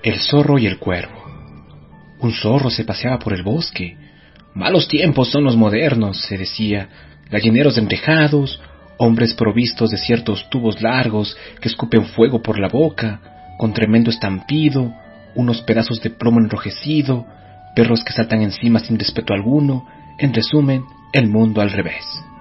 El zorro y el cuervo. Un zorro se paseaba por el bosque. Malos tiempos son los modernos, se decía, gallineros enrejados, hombres provistos de ciertos tubos largos que escupen fuego por la boca, con tremendo estampido, unos pedazos de plomo enrojecido, perros que saltan encima sin respeto alguno, en resumen, el mundo al revés.